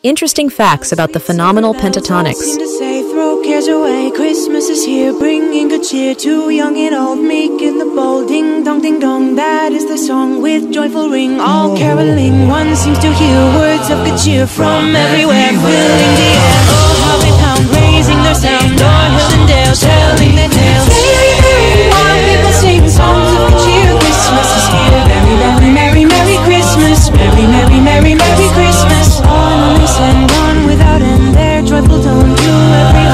Interesting facts about the phenomenal Pentatonix. Throw cares away, Christmas is here, bringing good cheer to young and old, meek and the bold. Ding dong, that is the song with joyful ring, all caroling. One seems to hear words of good cheer from everywhere, filling the air. Oh, how they pound, raising their sound, o'er hill and dale, telling their tales. Merry, merry, while people sing songs of good cheer. Christmas is here, merry, merry, merry, merry Christmas, merry, merry, merry, merry Christmas. On this and on without end, their joyful tone to everyone.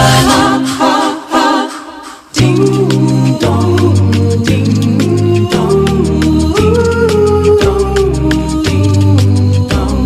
Ding dong, ding dong, ding dong, ding dong.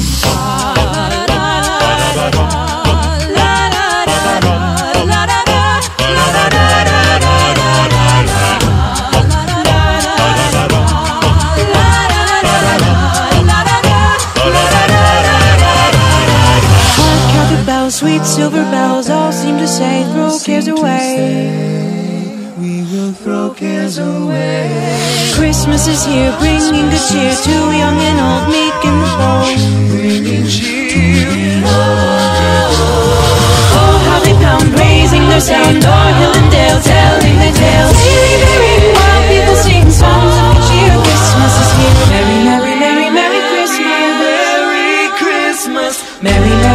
Sweet silver bells all seem to say, throw cares away. We will throw cares away. Christmas is here, bringing good cheer to young and old, meek and the bold. Bringing cheer. Oh, how they pound, raising their sound, o'er hill and dale, telling their tales. Merry, merry, while people sing songs of good cheer. Christmas is here, merry, merry, merry, merry Christmas. Merry Christmas, merry, merry.